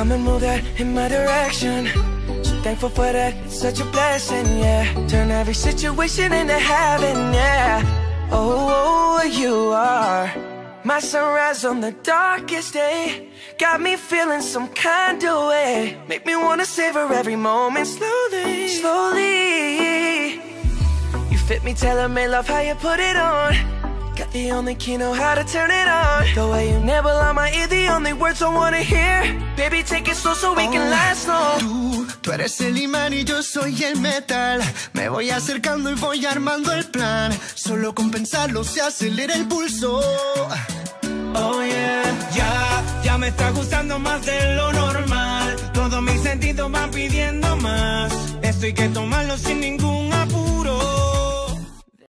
come and move that in my direction. So thankful for that, it's such a blessing, yeah. Turn every situation into heaven, yeah. Oh, you are my sunrise on the darkest day. Got me feeling some kind of way. Make me wanna savor every moment slowly, slowly. You fit me, tailor-made, love how you put it on. Got the only key, know how to turn it on. The way you nibble on my ear, the only words I wanna hear. Baby, take it slow so we can last long. Tú eres el imán y yo soy el metal. Me voy acercando y voy armando el plan. Solo con pensarlo se acelera el pulso. Oh yeah, ya me está gustando más de lo normal. Todos mis sentidos van pidiendo más. Esto hay que tomarlo sin ningún apuro.